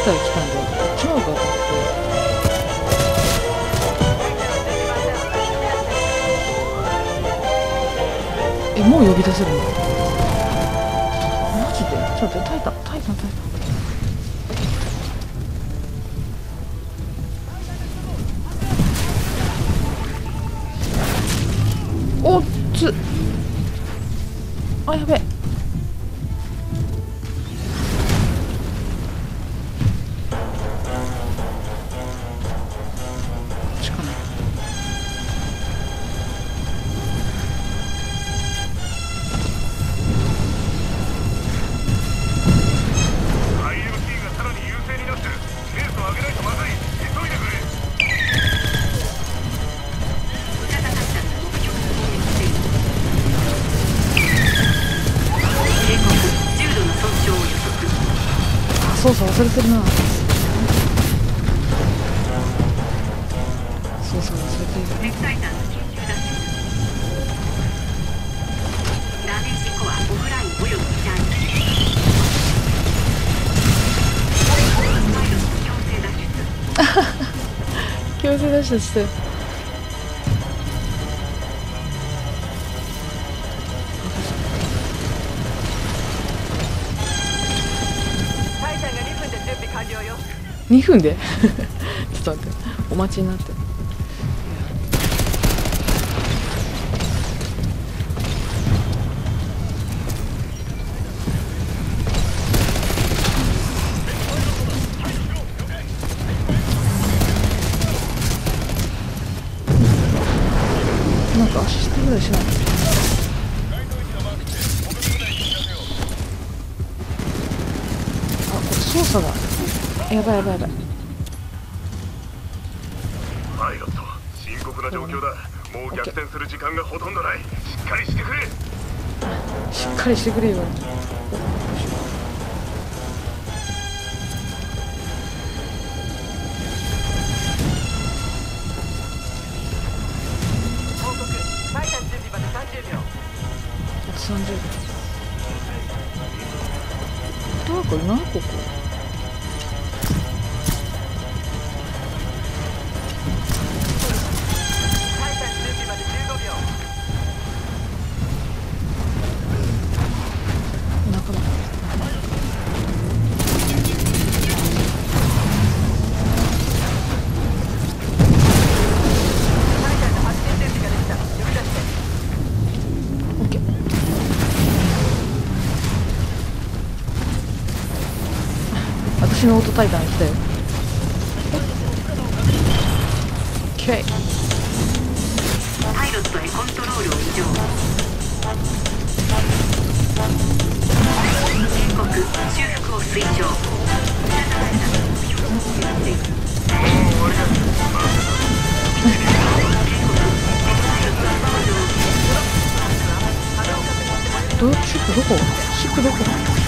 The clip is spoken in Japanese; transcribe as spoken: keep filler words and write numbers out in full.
から来たんで、こっちの方がって。え、もう呼び出せるの？マジで？ちょっと待って、タイタン、タイタン、タイタン。おっつ。あ、やべえ。しかない。操作忘れてるな。操作忘れてる。強制脱出して。にふんでちょっと待って、お待ちになって。なんかアシストぐらいしない？あ、これ操作がやばいやばいやばい。 パイロット、深刻な状況だ。もう逆転する時間がほとんどない。しっかりしてくれ。 しっかりしてくれよ。 報告、タイタン準備までさんじゅうびょう。 あとさんじゅうびょう。どうこれ何個こ私のオートタイタン来たよ。オッケー。 パイロットへコントロールを異常。警告、修復を推奨。 どシックどこ？シックどこ？